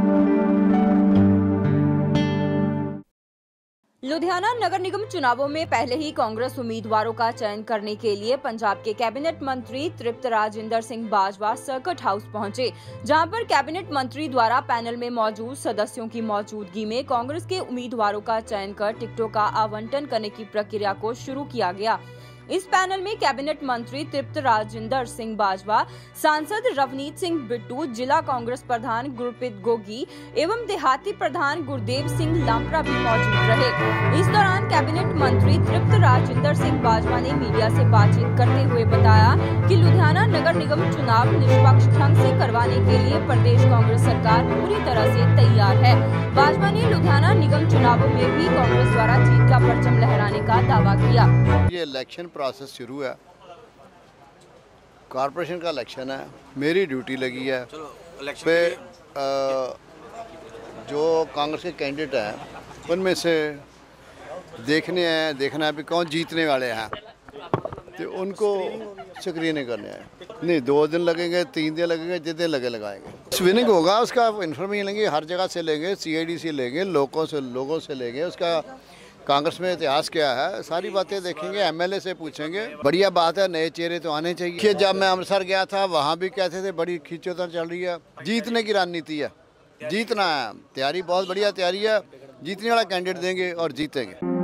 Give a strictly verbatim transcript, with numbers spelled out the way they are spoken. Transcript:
लुधियाना नगर निगम चुनावों में पहले ही कांग्रेस उम्मीदवारों का चयन करने के लिए पंजाब के कैबिनेट मंत्री त्रिपत राजिंदर सिंह बाजवा सर्किट हाउस पहुंचे, जहां पर कैबिनेट मंत्री द्वारा पैनल में मौजूद सदस्यों की मौजूदगी में कांग्रेस के उम्मीदवारों का चयन कर टिकटों का आवंटन करने की प्रक्रिया को शुरू किया गया। इस पैनल में कैबिनेट मंत्री त्रिपत राजिंदर सिंह बाजवा, सांसद रवनीत सिंह बिट्टू, जिला कांग्रेस प्रधान गुरप्रीत गोगी एवं देहाती प्रधान गुरदेव सिंह लांपरा भी मौजूद रहे। इस दौरान कैबिनेट मंत्री त्रिपत राजिंदर सिंह बाजवा ने मीडिया से बातचीत करते हुए बताया कि लुधियाना नगर निगम चुनाव निष्पक्ष ढंग से करवाने के लिए प्रदेश कांग्रेस सरकार पूरी तरह से तैयार है। बाजवा ने लुधियाना निगम चुनावों में भी कांग्रेस द्वारा जीत का परचम लहराने का दावा किया। ये इलेक्शन प्रोसेस शुरू है, कॉरपोरेशन का इलेक्शन है, मेरी ड्यूटी लगी है पे आ, जो कांग्रेस के कैंडिडेट हैं उनमें से देखने हैं देखना है भी कौन जीतने वाले हैं, तो उनको स्क्रीनिंग करने हैं। नहीं, दो दिन लगेंगे, तीन दिन लगेंगे, जितने लगे लगाएंगे। विनिंग होगा, उसका इन्फॉर्मेशन लेंगे, हर जगह से लेंगे, सी आई डी से लेंगे, लोगों से लोगों से लेंगे, उसका कांग्रेस में इतिहास क्या है, सारी बातें देखेंगे, एम एल ए से पूछेंगे। बढ़िया बात है, नए चेहरे तो आने चाहिए। जब मैं अमृतसर गया था वहाँ भी कहते थे बड़ी खींचोतान चल रही है, जीतने की रणनीति है, जीतना है, तैयारी बहुत बढ़िया तैयारी है, जीतने वाला कैंडिडेट देंगे और जीतेंगे।